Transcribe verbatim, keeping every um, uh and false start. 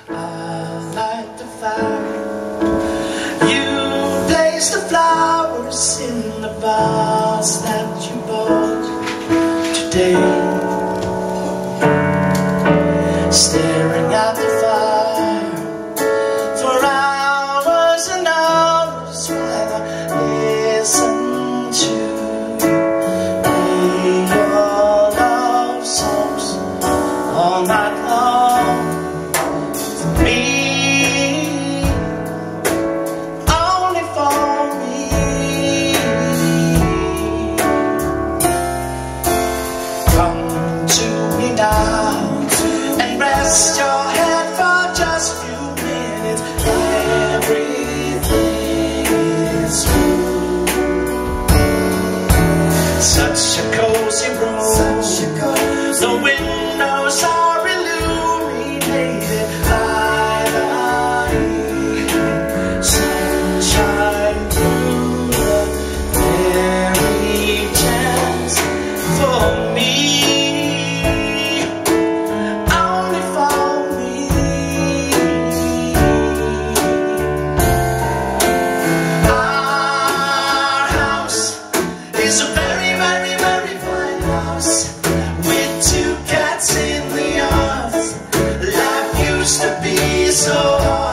I'll light the fire. You place the flowers in the vase that you bought today. Staring at the fire for hours and hours while I listen to your love songs all night long. For me, only for me. Come to me now and rest your head for just a few minutes. Everything is true. Such a cozy room. Such a cozy the windows are illuminated by the evening sunshine through the very chance for me. Only for me. Our house is a very, very, very fine house with two cats in the yard. Life used to be so hard.